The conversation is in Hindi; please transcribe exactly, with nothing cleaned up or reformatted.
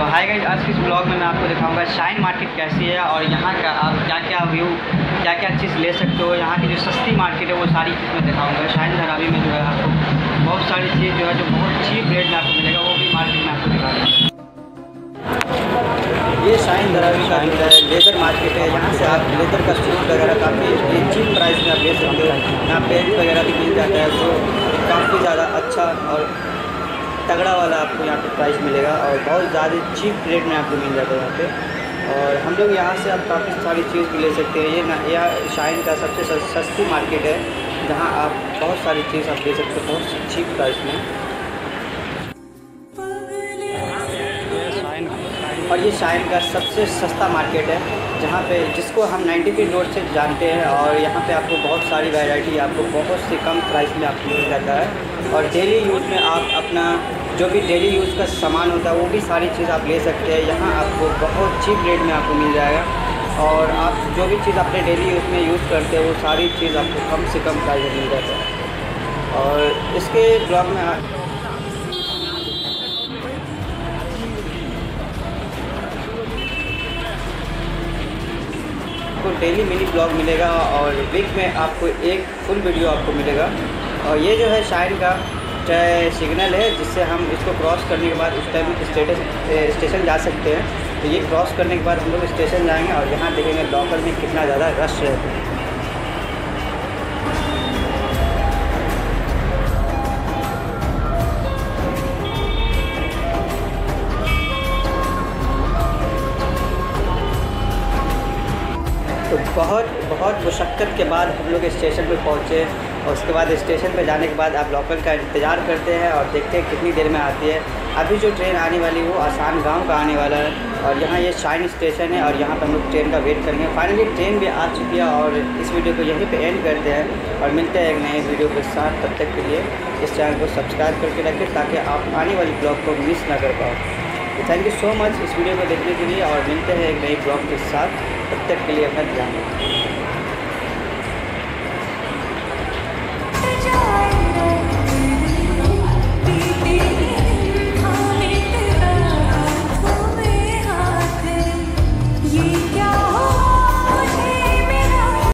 तो हाय गाइस, आज के इस ब्लॉग में मैं आपको दिखाऊंगा शाइन मार्केट कैसी है और यहाँ का आप क्या क्या व्यू क्या क्या चीज़ ले सकते हो। यहाँ की जो सस्ती मार्केट है वो सारी चीज़ मैं दिखाऊंगा। शाइन धरावी में जो है आपको बहुत सारी चीज़ जो है जो बहुत चीप रेट में आपको मिलेगा, वो भी मार्केट में आपको दिखाऊंगा। ये शाइन धरावी का जो है लेदर मार्केट है। यहाँ से आप लेदर का सूट वगैरह काफ़ी चीप प्राइस में आप ले सकते हो। यहाँ पेंट वगैरह भी मिल जाता है जो काफ़ी ज़्यादा अच्छा और तगड़ा वाला आपको यहाँ पे प्राइस मिलेगा और बहुत ज़्यादा चीप रेट में आपको मिल जाता है यहाँ पे। और हम लोग यहाँ से आप काफ़ी सारी चीज़ भी ले सकते हैं। ये ना यह शाइन का सबसे सस्ती मार्केट है जहाँ आप बहुत सारी चीज़ आप ले सकते हो बहुत चीप प्राइस में। और ये शाइन का सबसे सस्ता मार्केट है जहाँ पे जिसको हम नाइन्टी फीट रोड से जानते हैं। और यहाँ पे आपको बहुत सारी वैरायटी आपको बहुत से कम प्राइस में आपको मिल जाता है। और डेली यूज़ में आप अपना जो भी डेली यूज़ का सामान होता है वो भी सारी चीज़ आप ले सकते हैं। यहाँ आपको बहुत चीप रेट में आपको मिल जाएगा और आप जो भी चीज़ अपने डेली यूज़ में यूज़ करते हैं वो सारी चीज़ आपको कम से कम प्राइस में मिल जाता है। और इसके ब्लॉग में आपको डेली मिनी ब्लॉग मिलेगा और वीक में आपको एक फुल वीडियो आपको मिलेगा। और ये जो है शाइन का सिग्नल है जिससे हम इसको क्रॉस करने के बाद उस टाइम स्टेशन स्टेशन जा सकते हैं। तो ये क्रॉस करने के बाद हम लोग स्टेशन जाएंगे और यहाँ देखेंगे लोकल में कितना ज़्यादा रश रहता है। तो बहुत बहुत मुशक्क़त के बाद हम लोग स्टेशन पे पहुँचे और उसके बाद स्टेशन पे जाने के बाद आप लोकल का इंतज़ार करते हैं और देखते हैं कितनी देर में आती है। अभी जो ट्रेन आने वाली है वो आसान गांव का आने वाला है और यहाँ ये शाइन स्टेशन है और यहाँ पर हम लोग ट्रेन का वेट करेंगे। फाइनली ट्रेन भी आ चुकी है और इस वीडियो को यहीं पे एंड करते हैं और मिलते हैं एक नए वीडियो के साथ। तब तक के लिए इस चैनल को सब्सक्राइब करके रखें ताकि आप आने वाली ब्लॉग को मिस ना कर पाओ। थैंक यू सो मच इस वीडियो को देखने के लिए और मिलते हैं एक नई ब्लॉग के साथ। तब तक के लिए अपना ध्यान रखें।